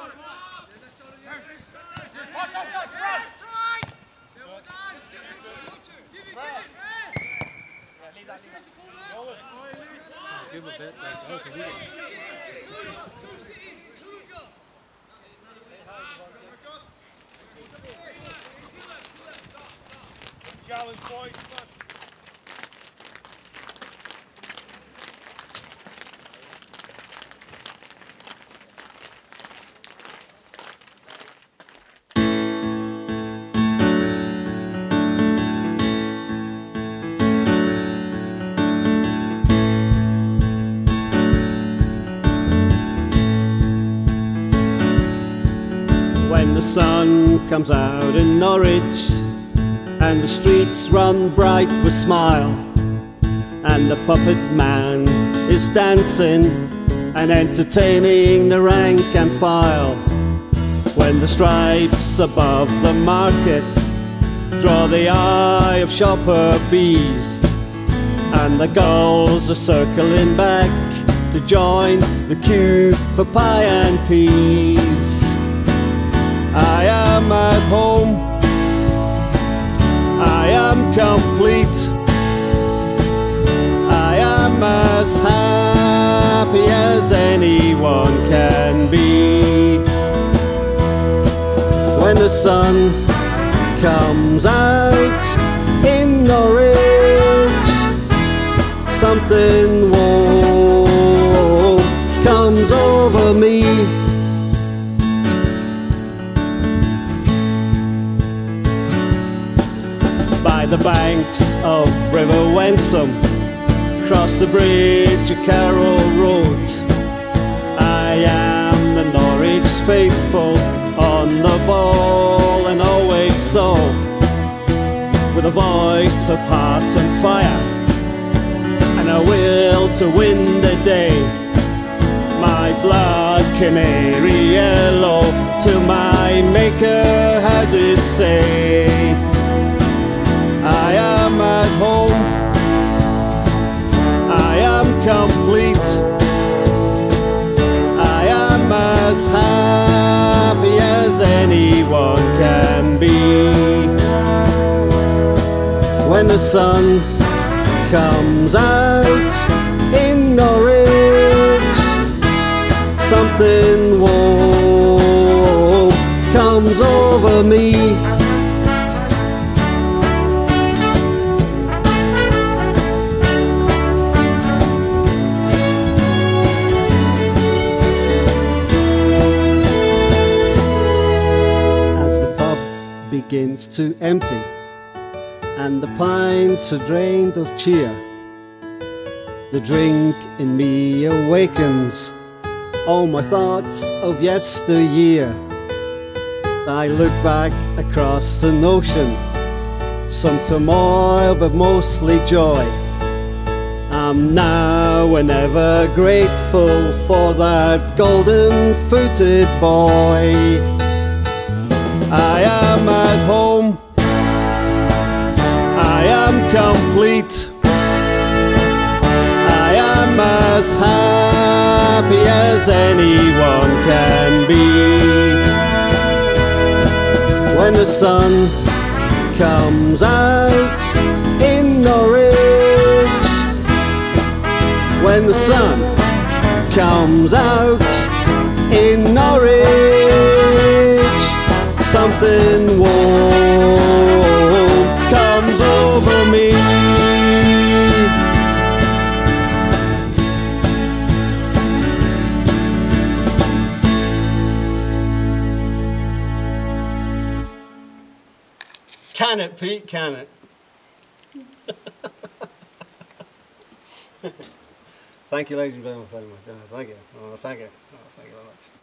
Give him a bit. Challenge, boys. When the sun comes out in Norwich and the streets run bright with smile, and the puppet man is dancing and entertaining the rank and file, when the stripes above the markets draw the eye of shopper bees, and the gulls are circling back to join the queue for pie and peas, I am at home, I am complete, I am as happy as anyone can be. When the sun comes out in Norwich, something warm comes over me. By the banks of River Wensum, cross the bridge at Carrow Road, I am the Norwich faithful, on the ball and always so, with a voice of heart and fire, and a will to win the day. My blood canary yellow, till my maker has his say. I am at home, I am complete, I am as happy as anyone can be. When the sun comes out in Norwich, something warm comes over me. Begins to empty, and the pints are drained of cheer, the drink in me awakens all my thoughts of yesteryear. I look back across the ocean, some turmoil but mostly joy. I'm now and ever grateful for that golden-footed boy. I am at home, I am complete, I am as happy as anyone can be. When the sun comes out in Norwich, when the sun comes out in Norwich, something warm comes over me. Can it, Pete? Can it? Thank you, ladies and gentlemen, very much. Thank you. Thank you. Thank you very much.